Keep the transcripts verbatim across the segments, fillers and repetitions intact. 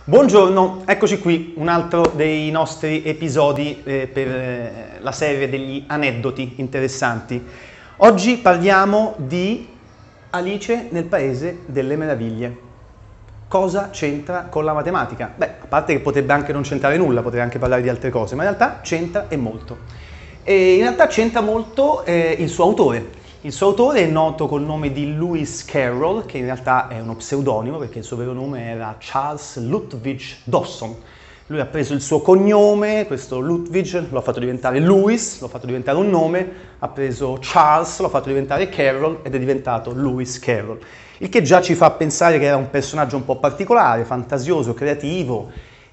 Buongiorno, eccoci qui, un altro dei nostri episodi eh, per eh, la serie degli aneddoti interessanti. Oggi parliamo di Alice nel Paese delle Meraviglie. Cosa c'entra con la matematica? Beh, a parte che potrebbe anche non c'entrare nulla, potrei anche parlare di altre cose, ma in realtà c'entra e molto. E in realtà c'entra molto eh, il suo autore. Il suo autore è noto col nome di Lewis Carroll, che in realtà è uno pseudonimo perché il suo vero nome era Charles Lutwidge Dawson. Lui ha preso il suo cognome, questo Lutwidge, lo ha fatto diventare Lewis, lo ha fatto diventare un nome, ha preso Charles, lo ha fatto diventare Carroll ed è diventato Lewis Carroll. Il che già ci fa pensare che era un personaggio un po' particolare, fantasioso, creativo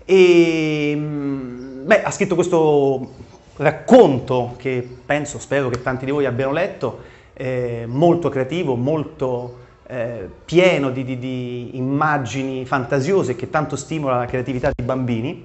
e beh, ha scritto questo racconto che penso, spero che tanti di voi abbiano letto, eh, molto creativo, molto eh, pieno di, di, di immagini fantasiose che tanto stimola la creatività dei bambini,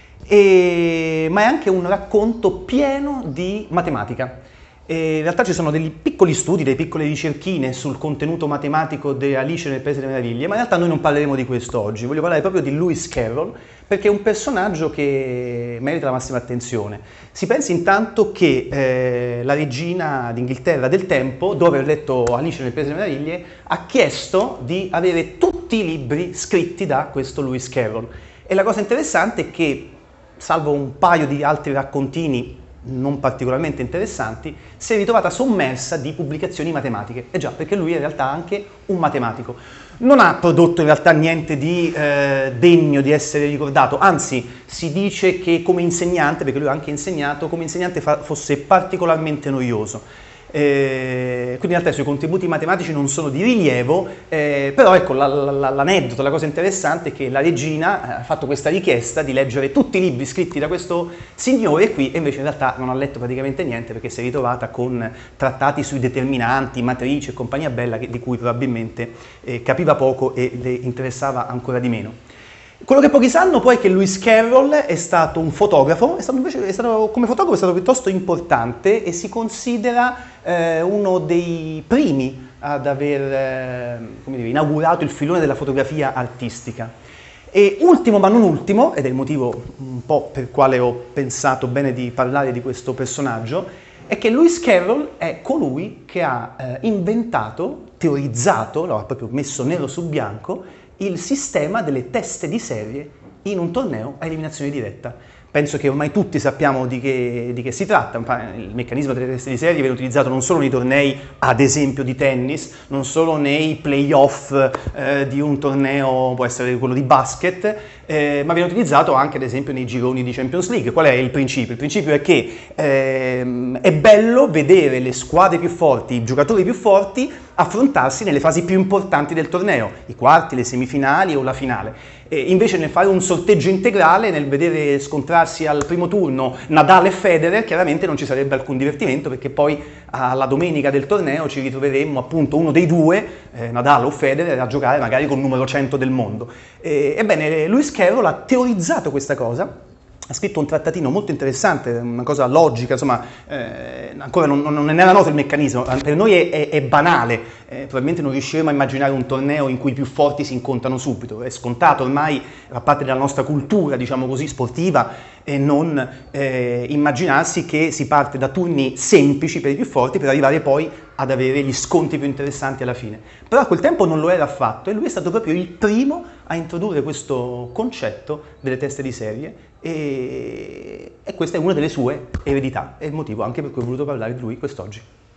e, ma è anche un racconto pieno di matematica. E in realtà ci sono dei piccoli studi, delle piccole ricerchine sul contenuto matematico di Alice nel Paese delle Meraviglie, ma in realtà noi non parleremo di questo oggi, voglio parlare proprio di Lewis Carroll, perché è un personaggio che merita la massima attenzione. Si pensi intanto che eh, la regina d'Inghilterra del tempo, dopo aver letto Alice nel Paese delle Meraviglie, ha chiesto di avere tutti i libri scritti da questo Lewis Carroll. E la cosa interessante è che, salvo un paio di altri raccontini non particolarmente interessanti, si è ritrovata sommersa di pubblicazioni matematiche. E già, perché lui è in realtà anche un matematico. Non ha prodotto in realtà niente di eh, degno di essere ricordato, anzi si dice che come insegnante, perché lui ha anche insegnato, come insegnante fa, fosse particolarmente noioso. Eh, quindi in realtà i suoi contributi matematici non sono di rilievo, eh, però ecco l'aneddoto, la, la cosa interessante è che la regina ha fatto questa richiesta di leggere tutti i libri scritti da questo signore qui, e invece in realtà non ha letto praticamente niente perché si è ritrovata con trattati sui determinanti, matrici e compagnia bella, che, di cui probabilmente eh, capiva poco e le interessava ancora di meno. Quello che pochi sanno poi è che Lewis Carroll è stato un fotografo, è stato invece, è stato, come fotografo è stato piuttosto importante e si considera eh, uno dei primi ad aver eh, come dire, inaugurato il filone della fotografia artistica. E ultimo ma non ultimo, ed è il motivo un po' per quale ho pensato bene di parlare di questo personaggio, è che Lewis Carroll è colui che ha eh, inventato, teorizzato, l'ha proprio messo nero su bianco, il sistema delle teste di serie in un torneo a eliminazione diretta. Penso che ormai tutti sappiamo di che, di che si tratta. Il meccanismo delle teste di serie viene utilizzato non solo nei tornei, ad esempio, di tennis, non solo nei playoff eh, di un torneo, può essere quello di basket, eh, ma viene utilizzato anche, ad esempio, nei gironi di Champions League. Qual è il principio? Il principio è che eh, è bello vedere le squadre più forti, i giocatori più forti, affrontarsi nelle fasi più importanti del torneo, i quarti, le semifinali o la finale. E invece nel fare un sorteggio integrale, nel vedere scontrarsi al primo turno Nadal e Federer, chiaramente non ci sarebbe alcun divertimento, perché poi alla domenica del torneo ci ritroveremmo appunto uno dei due, eh, Nadal o Federer, a giocare magari col numero cento del mondo. E, ebbene, Lewis Carroll ha teorizzato questa cosa. Ha scritto un trattatino molto interessante, una cosa logica, insomma, eh, ancora non, non ne era noto il meccanismo, per noi è, è, è banale, eh, probabilmente non riusciremo a immaginare un torneo in cui i più forti si incontrano subito, è scontato ormai, fa parte della nostra cultura, diciamo così, sportiva, e non eh, immaginarsi che si parte da turni semplici per i più forti per arrivare poi ad avere gli scontri più interessanti alla fine. Però a quel tempo non lo era affatto e lui è stato proprio il primo a introdurre questo concetto delle teste di serie e, e questa è una delle sue eredità, è il motivo anche per cui ho voluto parlare di lui quest'oggi.